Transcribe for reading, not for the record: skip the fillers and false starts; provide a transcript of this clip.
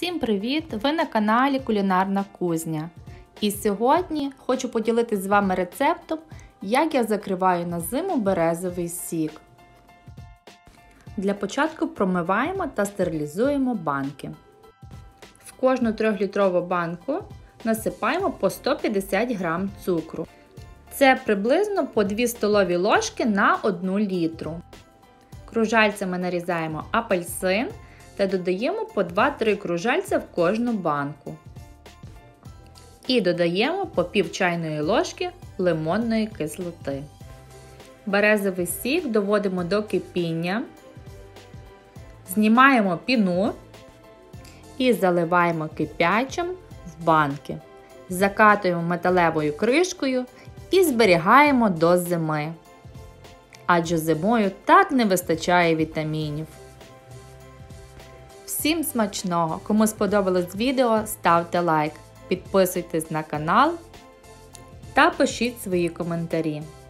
Всім привіт! Ви на каналі Кулінарна Кузня. І сьогодні хочу поділитися з вами рецептом, як я закриваю на зиму березовий сік. Для початку промиваємо та стерилізуємо банки. В кожну 3-літрову банку насипаємо по 150 г цукру. Це приблизно по 2 столові ложки на 1 літру. Кружальцями нарізаємо апельсин та додаємо по 2-3 кружальця в кожну банку. І додаємо по пів чайної ложки лимонної кислоти. Березовий сік доводимо до кипіння, знімаємо піну і заливаємо кипячим в банки. Закатуємо металевою кришкою і зберігаємо до зими. Адже зимою так не вистачає вітамінів. Всім смачного! Кому сподобалось відео, ставте лайк, підписуйтесь на канал та пишіть свої коментарі.